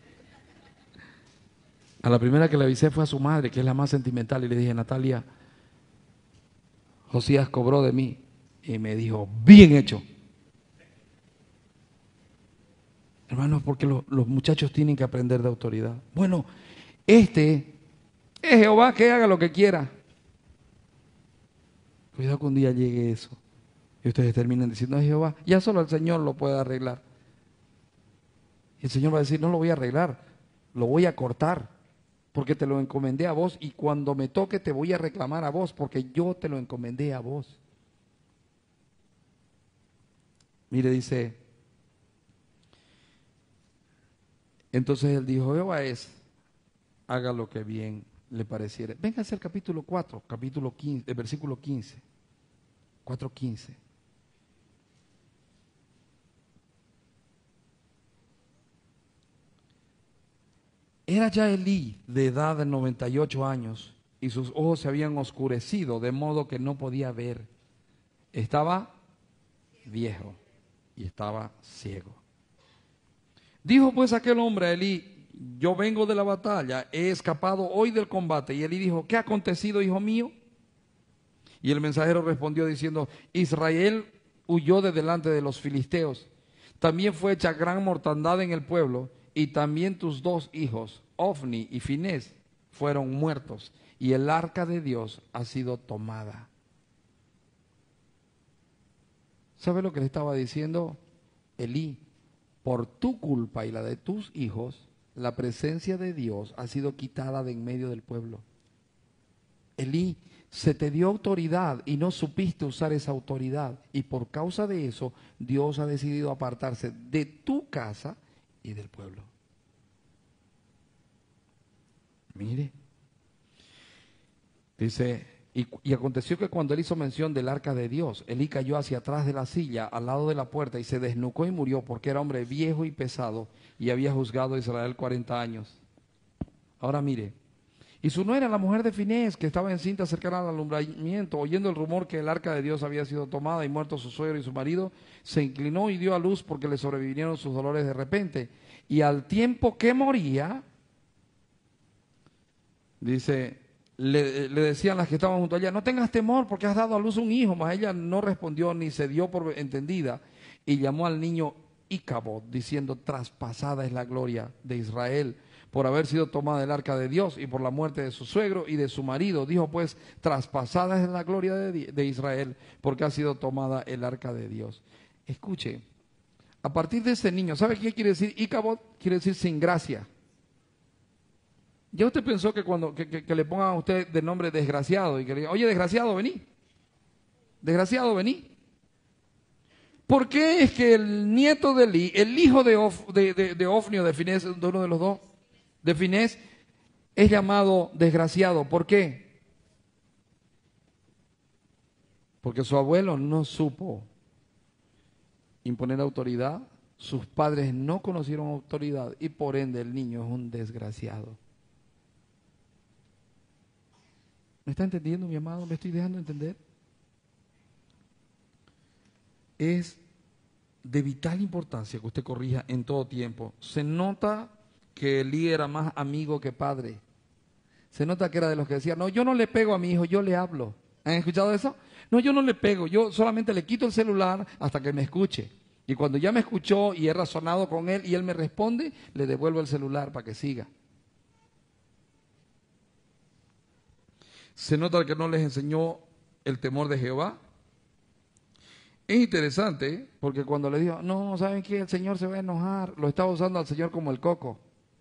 A la primera que le avisé fue a su madre, que es la más sentimental, y le dije, Natalia, Josías cobró de mí. Y me dijo, bien hecho. Hermanos, porque los muchachos tienen que aprender de autoridad. Bueno, este es Jehová, que haga lo que quiera. Cuidado que un día llegue eso y ustedes terminen diciendo, ay, Jehová, ya solo el Señor lo puede arreglar. Y el Señor va a decir, no lo voy a arreglar, lo voy a cortar, porque te lo encomendé a vos, y cuando me toque te voy a reclamar a vos, porque yo te lo encomendé a vos. Mire, dice, entonces él dijo, Jehová es, haga lo que bien le pareciera. Véngase al capítulo 4, capítulo 15, versículo 15, 4:15. Era ya Elí de edad de 98 años y sus ojos se habían oscurecido de modo que no podía ver. Estaba viejo y estaba ciego. Dijo pues aquel hombre a Elí, yo vengo de la batalla, he escapado hoy del combate. Y Elí dijo, ¿qué ha acontecido, hijo mío? Y el mensajero respondió diciendo, Israel huyó de delante de los filisteos. También fue hecha gran mortandad en el pueblo, y también tus dos hijos, Ofni y Finés, fueron muertos, y el arca de Dios ha sido tomada. ¿Sabe lo que le estaba diciendo Elí? Por tu culpa y la de tus hijos, la presencia de Dios ha sido quitada de en medio del pueblo. Elí, se te dio autoridad y no supiste usar esa autoridad, y por causa de eso Dios ha decidido apartarse de tu casa y del pueblo. Mire, dice, Y aconteció que cuando él hizo mención del arca de Dios, Elí cayó hacia atrás de la silla, al lado de la puerta, y se desnucó y murió, porque era hombre viejo y pesado, y había juzgado a Israel 40 años. Ahora mire, y su nuera, la mujer de Finés, que estaba encinta cercana al alumbramiento, oyendo el rumor que el arca de Dios había sido tomada y muerto su suegro y su marido, se inclinó y dio a luz porque le sobrevinieron sus dolores de repente. Y al tiempo que moría, dice, le decían las que estaban junto a ella, no tengas temor porque has dado a luz un hijo, mas ella no respondió ni se dio por entendida y llamó al niño Icabod, diciendo, traspasada es la gloria de Israel por haber sido tomada el arca de Dios y por la muerte de su suegro y de su marido. Dijo pues, traspasada es la gloria de Israel porque ha sido tomada el arca de Dios. Escuche, a partir de ese niño, ¿sabe qué quiere decir Icabod? Quiere decir sin gracia. ¿Ya usted pensó que cuando que le pongan a usted de nombre desgraciado y que le digan, oye, desgraciado, vení? Desgraciado, vení. ¿Por qué es que el nieto de Elí, el hijo de Ofni o de Finés, de uno de los dos, de Finés, es llamado desgraciado? ¿Por qué? Porque su abuelo no supo imponer autoridad, sus padres no conocieron autoridad y por ende el niño es un desgraciado. ¿Me está entendiendo, mi amado? ¿Me estoy dejando entender? Es de vital importancia que usted corrija en todo tiempo. Se nota que Elí era más amigo que padre. Se nota que era de los que decían, no, yo no le pego a mi hijo, yo le hablo. ¿Han escuchado eso? No, yo no le pego, yo solamente le quito el celular hasta que me escuche. Y cuando ya me escuchó y he razonado con él y él me responde, le devuelvo el celular para que siga. Se nota que no les enseñó el temor de Jehová. Es interesante porque cuando le dijo, no, ¿saben qué? El Señor se va a enojar. Lo estaba usando al Señor como el coco.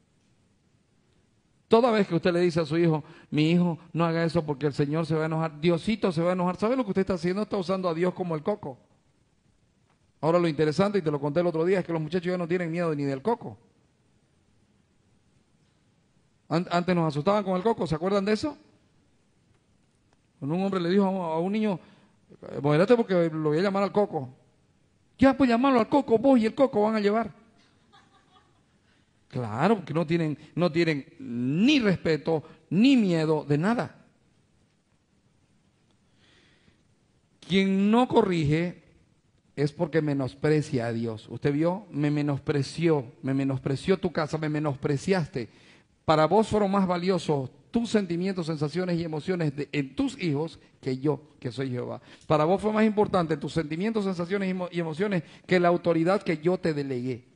Toda vez que usted le dice a su hijo, mi hijo, no haga eso porque el Señor se va a enojar, Diosito se va a enojar. ¿Sabe lo que usted está haciendo? Está usando a Dios como el coco. Ahora lo interesante, y te lo conté el otro día, es que los muchachos ya no tienen miedo ni del coco. Antes nos asustaban con el coco, ¿se acuerdan de eso? Cuando un hombre le dijo a un niño, modérate porque lo voy a llamar al coco. Ya, pues llamarlo al coco, vos y el coco van a llevar. Claro, porque no tienen ni respeto, ni miedo de nada. Quien no corrige es porque menosprecia a Dios. ¿Usted vio? Me menospreció tu casa, me menospreciaste. Para vos fueron más valiosos tus sentimientos, sensaciones y emociones en tus hijos que yo, que soy Jehová. Para vos fue más importante tus sentimientos, sensaciones y emociones que la autoridad que yo te delegué.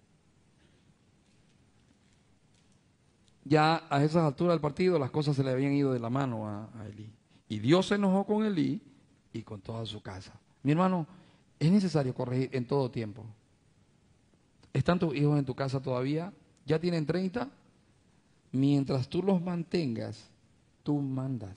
Ya a esas alturas del partido las cosas se le habían ido de la mano a Elí. Y Dios se enojó con Elí y con toda su casa. Mi hermano, es necesario corregir en todo tiempo. ¿Están tus hijos en tu casa todavía? ¿Ya tienen 30? Mientras tú los mantengas, tú mandas.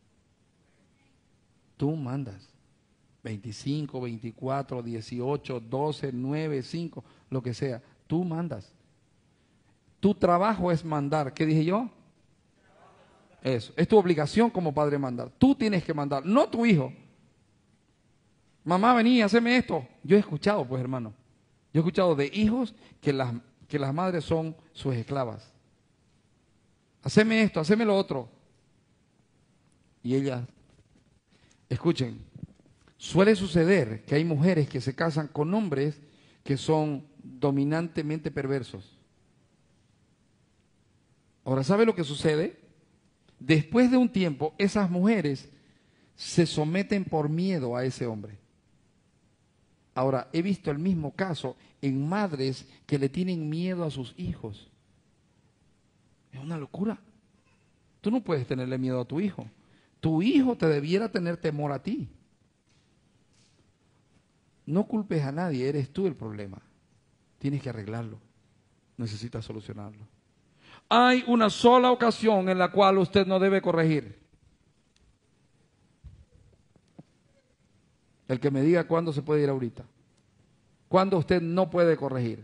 Tú mandas. 25, 24, 18, 12, 9, 5, lo que sea. Tú mandas. Tu trabajo es mandar. ¿Qué dije yo? Eso. Es tu obligación como padre mandar. Tú tienes que mandar, no tu hijo. Mamá, vení, haceme esto. Yo he escuchado, pues, hermano. Yo he escuchado de hijos que las madres son sus esclavas. Haceme esto, haceme lo otro. Y ellas, escuchen, suele suceder que hay mujeres que se casan con hombres que son dominantemente perversos. Ahora, ¿sabe lo que sucede? Después de un tiempo, esas mujeres se someten por miedo a ese hombre. Ahora, he visto el mismo caso en madres que le tienen miedo a sus hijos. Es una locura. Tú no puedes tenerle miedo a tu hijo. Tu hijo te debiera tener temor a ti. No culpes a nadie, eres tú el problema. Tienes que arreglarlo. Necesitas solucionarlo. Hay una sola ocasión en la cual usted no debe corregir. El que me diga cuándo se puede ir ahorita. ¿Cuándo usted no puede corregir?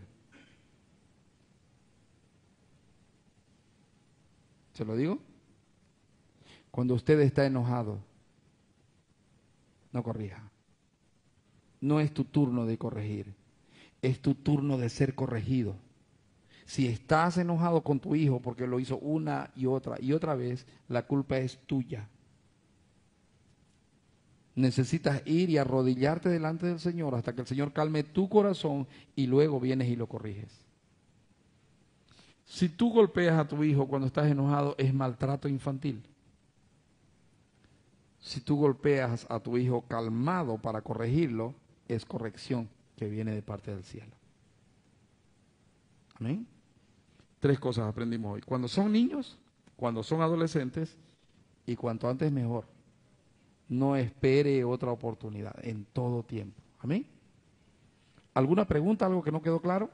¿Se lo digo? Cuando usted está enojado no corrija. No es tu turno de corregir, es tu turno de ser corregido. Si estás enojado con tu hijo porque lo hizo una y otra vez, la culpa es tuya. Necesitas ir y arrodillarte delante del Señor hasta que el Señor calme tu corazón y luego vienes y lo corriges. Si tú golpeas a tu hijo cuando estás enojado, es maltrato infantil. Si tú golpeas a tu hijo calmado para corregirlo, es corrección que viene de parte del cielo. Amén. 3 cosas aprendimos hoy. Cuando son niños, cuando son adolescentes y cuanto antes mejor. No espere otra oportunidad en todo tiempo. Amén. ¿Alguna pregunta, algo que no quedó claro?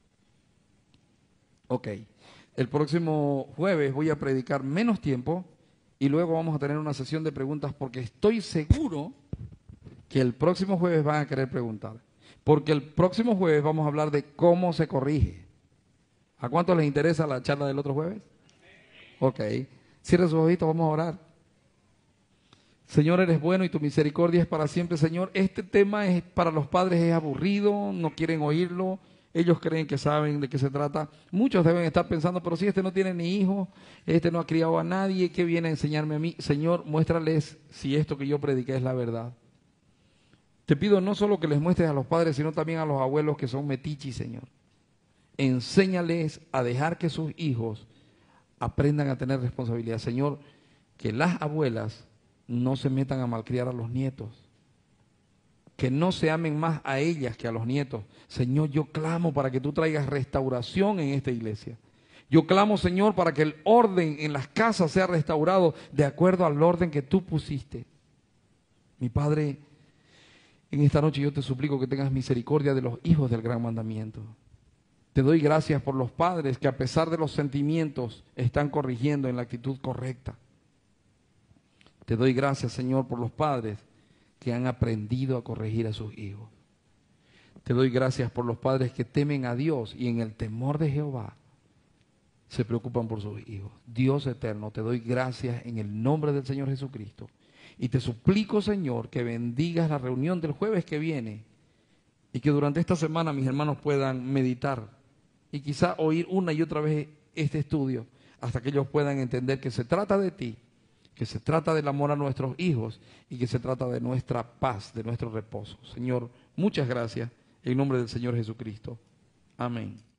Ok. El próximo jueves voy a predicar menos tiempo y luego vamos a tener una sesión de preguntas porque estoy seguro que el próximo jueves van a querer preguntar. Porque el próximo jueves vamos a hablar de cómo se corrige. ¿A cuántos les interesa la charla del otro jueves? Ok. Cierre sus ojitos, vamos a orar. Señor, eres bueno y tu misericordia es para siempre, Señor. Este tema es para los padres es aburrido, no quieren oírlo. Ellos creen que saben de qué se trata. Muchos deben estar pensando, pero si este no tiene ni hijos, este no ha criado a nadie, ¿qué viene a enseñarme a mí? Señor, muéstrales si esto que yo prediqué es la verdad. Te pido no solo que les muestres a los padres, sino también a los abuelos que son metichis, Señor. Enséñales a dejar que sus hijos aprendan a tener responsabilidad. Señor, que las abuelas no se metan a malcriar a los nietos. Que no se amen más a ellas que a los nietos. Señor, yo clamo para que tú traigas restauración en esta iglesia. Yo clamo, Señor, para que el orden en las casas sea restaurado de acuerdo al orden que tú pusiste. Mi Padre, en esta noche yo te suplico que tengas misericordia de los hijos del gran mandamiento. Te doy gracias por los padres que a pesar de los sentimientos están corrigiendo en la actitud correcta. Te doy gracias, Señor, por los padres que han aprendido a corregir a sus hijos. Te doy gracias por los padres que temen a Dios y en el temor de Jehová se preocupan por sus hijos. Dios eterno, te doy gracias en el nombre del Señor Jesucristo. Y te suplico, Señor, que bendigas la reunión del jueves que viene y que durante esta semana mis hermanos puedan meditar y quizá oír una y otra vez este estudio hasta que ellos puedan entender que se trata de ti, que se trata del amor a nuestros hijos y que se trata de nuestra paz, de nuestro reposo. Señor, muchas gracias en nombre del Señor Jesucristo. Amén.